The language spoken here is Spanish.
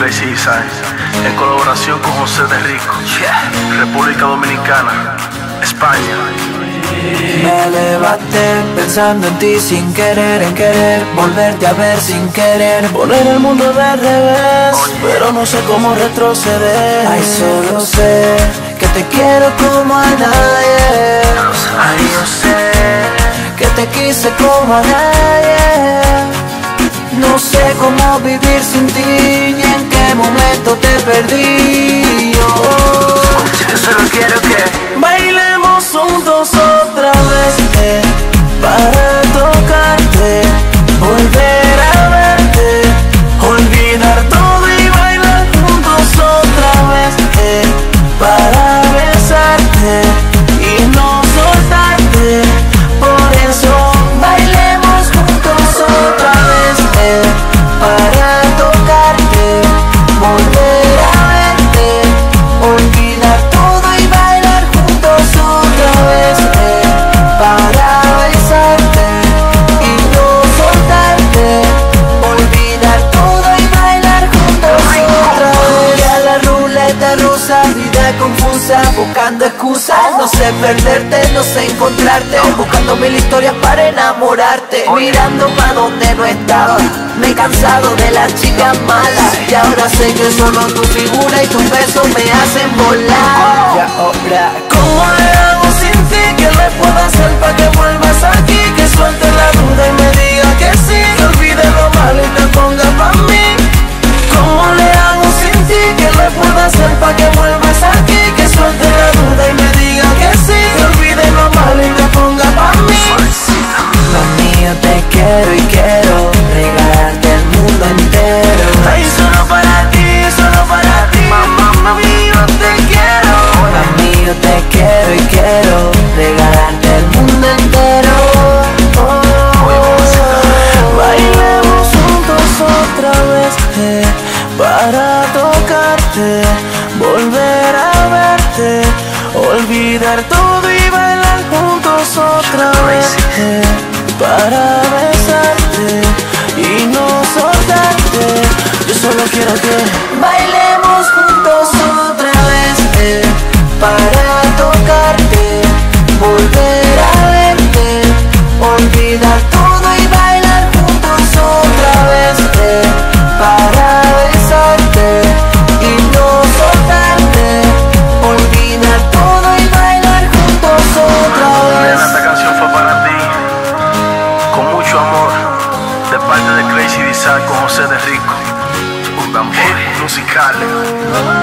Crazy Design, en colaboración con José de Rico, República Dominicana, España. Me levanté pensando en ti sin querer, en querer volverte a ver sin querer, poner el mundo de revés, pero no sé cómo retroceder. Ay, solo sé que te quiero como a nadie. Ay, yo sé que te quise como a nadie. No sé cómo vivir sin ti, ni en qué momento te perdí. Yo solo quiero que bailemos juntos otra vez, para tocarte, volver a verte, olvidar todo y bailar juntos otra vez, para besarte y no soltarte. Por eso bailemos juntos otra vez, para tocarte, volver a verte, olvidar todo y bailar juntos otra vez, para besarte y no soltarte, olvidar todo y bailar juntos otra vez. Ya la ruleta rusa, vida confusa, buscando excusas, no sé perderte, no sé encontrarte, buscando mil historias para enamorarte, mirando pa' donde no estaba. Me he cansado de las chicas malas y ahora sé que solo tu figura y tus besos me hacen volar. Y ahora, ¿cómo le hago sin ti? ¿Qué le puedo hacer para que vuelvas aquí? Que suelte la duda y me diga que sí, que olvide lo malo y te ponga pa' mí. ¿Cómo le hago sin ti? ¿Qué le puedo hacer para que vuelvas aquí? Que suelte la duda y me diga que sí, que olvide lo malo y te ponga pa' mí. Mami, yo te quiero y quiero regalarte el mundo entero. Ay, solo para ti, solo para ti. Mami, yo te quiero. Mami, yo te quiero y quiero regalarte el mundo entero. Bailemos juntos otra vez, para tocarte, volver a verte, olvidar todo y bailar juntos otra vez, para besarte y no soltarte. Yo solo quiero que bailemos juntos otra vez, para tocarte, volver a verte, olvidar todo y bailar juntos otra vez, para besarte y no soltarte, olvidar todo y bailar juntos otra vez. esta canción fue para ti, con mucho amor, de parte de Crazy Design con José de Rico, un tambor musical.